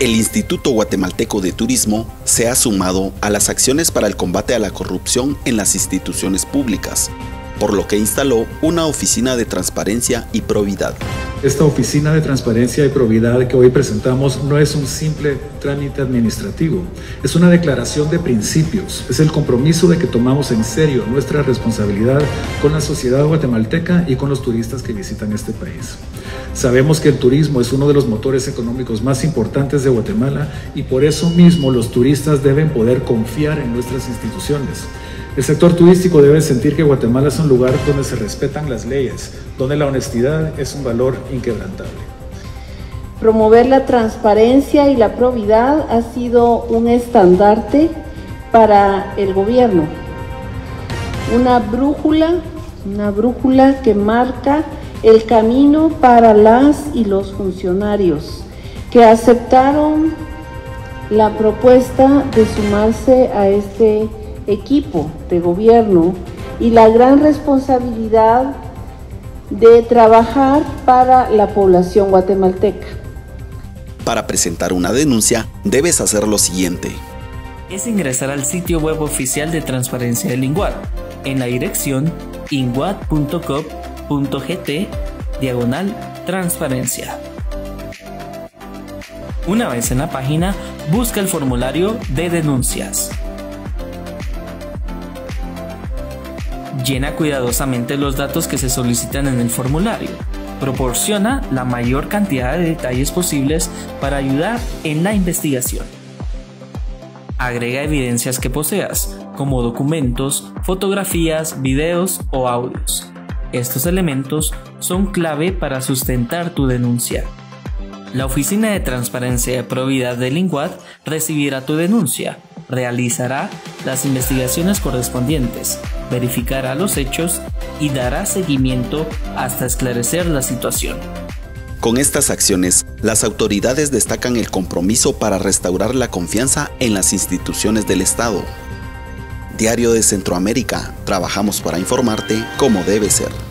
El Instituto Guatemalteco de Turismo se ha sumado a las acciones para el combate a la corrupción en las instituciones públicas, por lo que instaló una oficina de transparencia y probidad. Esta oficina de transparencia y probidad que hoy presentamos no es un simple trámite administrativo, es una declaración de principios, es el compromiso de que tomamos en serio nuestra responsabilidad con la sociedad guatemalteca y con los turistas que visitan este país. Sabemos que el turismo es uno de los motores económicos más importantes de Guatemala y por eso mismo los turistas deben poder confiar en nuestras instituciones. El sector turístico debe sentir que Guatemala es un lugar donde se respetan las leyes, donde la honestidad es un valor inquebrantable. Promover la transparencia y la probidad ha sido un estandarte para el gobierno, una brújula que marca el camino para las y los funcionarios que aceptaron la propuesta de sumarse a este equipo de gobierno y la gran responsabilidad de trabajar para la población guatemalteca. Para presentar una denuncia, debes hacer lo siguiente. Es ingresar al sitio web oficial de transparencia del INGUAT en la dirección inguat.gov.gt/transparencia. Una vez en la página, busca el formulario de denuncias. Llena cuidadosamente los datos que se solicitan en el formulario. Proporciona la mayor cantidad de detalles posibles para ayudar en la investigación. Agrega evidencias que poseas, como documentos, fotografías, videos o audios. Estos elementos son clave para sustentar tu denuncia. La Oficina de Transparencia y Probidad del INGUAT recibirá tu denuncia, realizará las investigaciones correspondientes, verificará los hechos y dará seguimiento hasta esclarecer la situación. Con estas acciones, las autoridades destacan el compromiso para restaurar la confianza en las instituciones del Estado. Diario de Centroamérica, trabajamos para informarte como debe ser.